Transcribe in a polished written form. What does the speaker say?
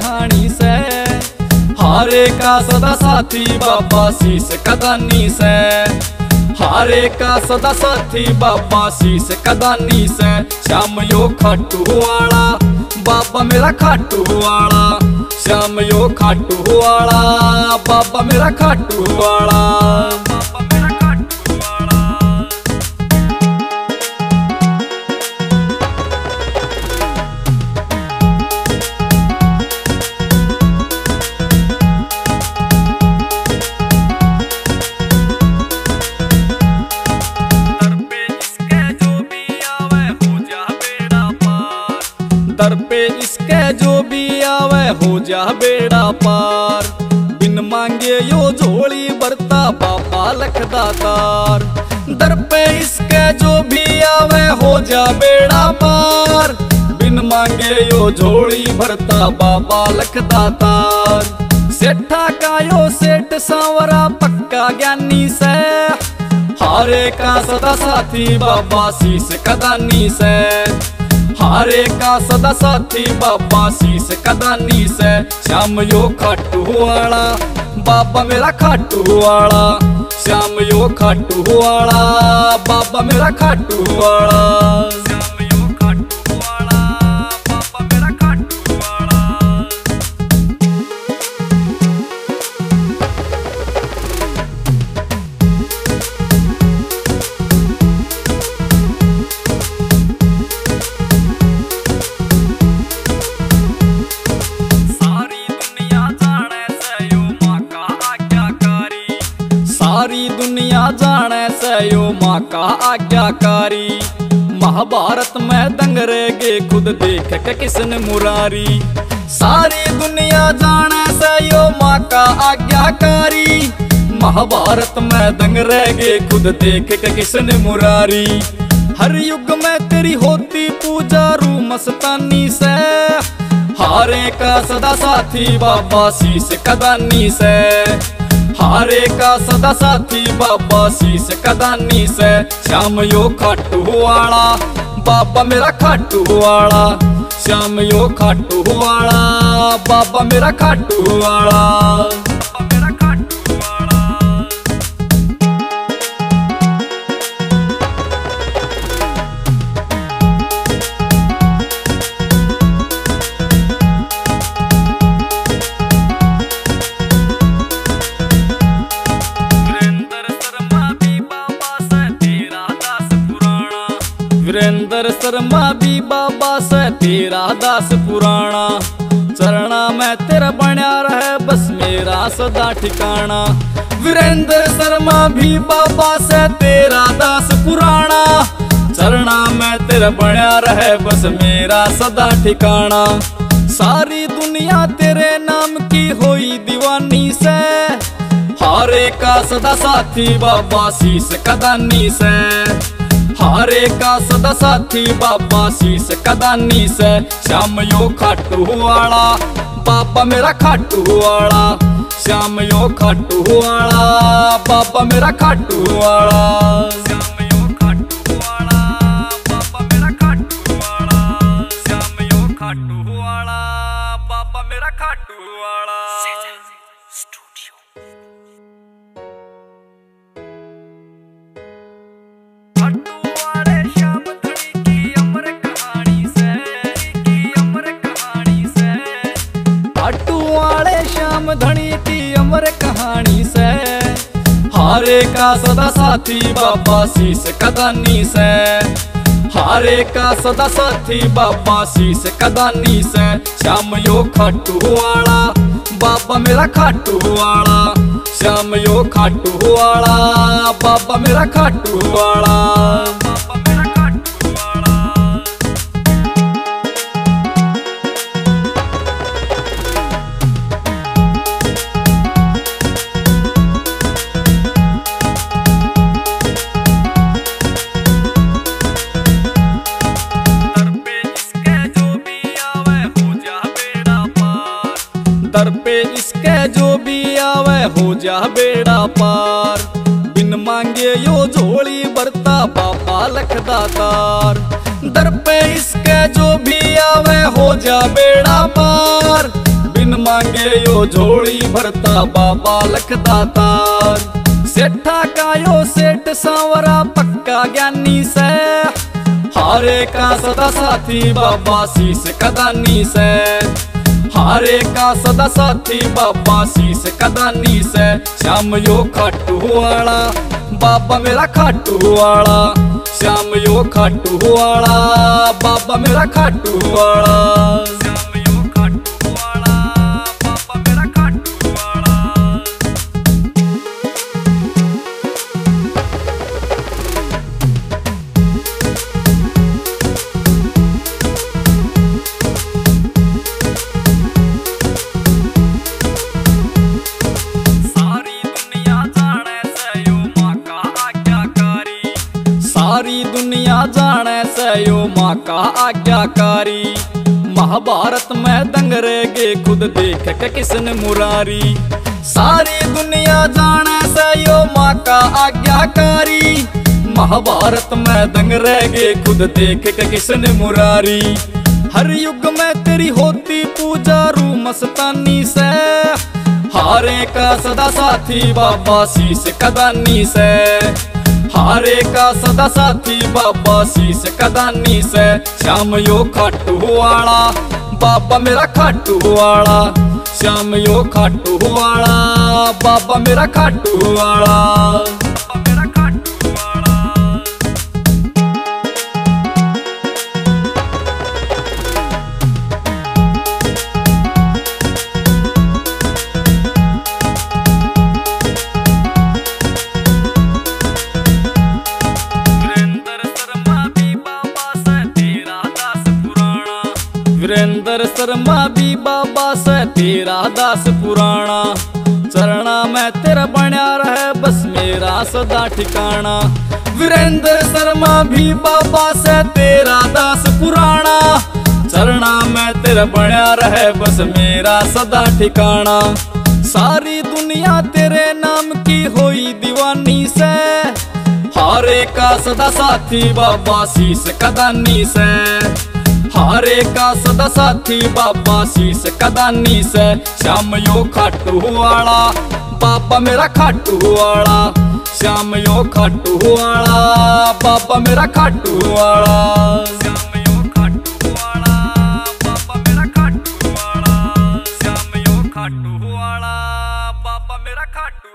कहानी से। हारे का सदा साथी बाबा शीश कदानी से। हारे का सदा साथी बाबा शीश कदानी से। श्याम यो खाटू वाला बाबा मेरा खाटू वाला। श्याम यो खाटू वाला बाबा मेरा खाटू वाला। दर पे इसके जो भी आवे हो जा बेड़ा पार। बिन मांगे यो झोली भरता बाबा लखदातार। दर पे इसके जो भी आवे हो जा बेड़ा पार। बिन मांगे यो झोली भरता बाबा लखदातार। सेठा का यो सेठ सांवरा पक्का ज्ञानी से। हारे का सदा साथी बाबा शीश कदानी से। हारे का सदा साथी बाबा शीश कदानी से। श्याम यो खाटू वाला बाबा मेरा खाटू वाला। श्याम यो खाटू वाला बाबा मेरा खाटू वाला। श्याम यो खाटू वाला बाबा मेरा खाटू वाला। सारी दुनिया जाने से यो माँ का आज्ञाकारी। महाभारत में दंगरेगे खुद देख के किसने मुरारी। सारी दुनिया जाने से यो माँ का आज्ञाकारी। महाभारत में दंगरेगे खुद देख के किसने मुरारी। हर युग में तेरी होती पूजा रू मस्तानी से। हारे का सदा साथी बाबा शीश कदानी से। हारे का सदा साथी बाबा शीश कदानी से। श्याम यो खाटू वाला बाबा मेरा खाटू वाला। श्याम यो खाटू वाला बाबा मेरा खाटू वाला। वीरेंद्र शर्मा भी बाबा से तेरा दास पुराना। चरणा में तेरा बन्या रहे बस मेरा सदा ठिकाना। वीरेंद्र शर्मा भी बाबा से तेरा दास पुराना। चरणा में तेरा बन्या रहे बस मेरा सदा ठिकाना। सारी दुनिया तेरे नाम की होई दीवानी से। हारे का सदा साथी बाबा शीश कदानी से। हारे का सदा साथी बाबा शीश कदानी से। श्याम यो खाटू वाला बाबा मेरा खाटू वाला। श्याम यो खाटू वाला बाबा मेरा खाटू वाला। श्याम यो खाटू वाला बाबा मेरा खाटू वाला। श्याम यो खाटू वाला बाबा मेरा खाटू वाला। श्याम धनी की अमर कहानी से। हारे का सदा साथी बाबा शीश कदानी से। हारे का सदा साथी बाबा शीश कदानी से। श्याम यो खाटू वाला बाबा मेरा खाटू वाला। श्याम यो खाटू वाला बाबा मेरा खाटू वाला। दर पे इसके जो भी आवे हो जा बेड़ा पार। बिन मांगे यो झोली भरता बाबा लखदातार। दर पे इसके जो भी आवे हो जा बेड़ा पार। टांगे यो झोली भरता बाबा लखदातार। सेठा का यो सेठ सांवरा पक्का ज्ञानी से, हारे का सदा साथी बाबा शीश कदानी से। हारे का सदा साथी बाबा शीश कदानी से। श्याम यो खाटू वाला बाबा मेरा खाटू वाला, श्याम यो खाटू वाला बाबा मेरा खाटू वाला। श्याम यो खाटू वाला बाबा मेरा खाटू वाला। सारी दुनिया जाने से यो माँ का आज्ञाकारी। महाभारत में दंगरेगे खुद देख के किसने मुरारी। सारी दुनिया जाने से यो माँ का आज्ञाकारी। महाभारत में दंगरेगे खुद देख के किसने मुरारी। हर युग में तेरी होती पूजा रू मस्तानी से। हारे का सदा साथी बाबा शीश कदानी से। हारे का सदा साथी बाबा शीश कदानी से। श्याम यो खाटू वाला बाबा मेरा खाटू वाला। श्याम यो खाटू वाला बाबा मेरा खाटू वाला। मेरा खाटू वाला। वीरेंद्र शर्मा भी बाबा से तेरा दास पुराना। चरणा में तेरा बन्या रहे बस मेरा सदा ठिकाना। वीरेंद्र शर्मा भी बाबा से तेरा दास पुराना। चरणा में तेरा बन्या रहे बस मेरा सदा ठिकाना। सारी दुनिया तेरे नाम की होई दीवानी से। हारे का सदा साथी बाबा शीश कदानी से। हारे का सदा साथी बाबा शीश कदानी से। श्याम यो खाटू वाला बाबा मेरा खाटू वाला। श्याम यो खाटू वाला बाबा मेरा खाटू वाला। श्याम यो खाटू वाला बाबा मेरा खाटू वाला। श्याम यो खाटू वाला बाबा मेरा खाटू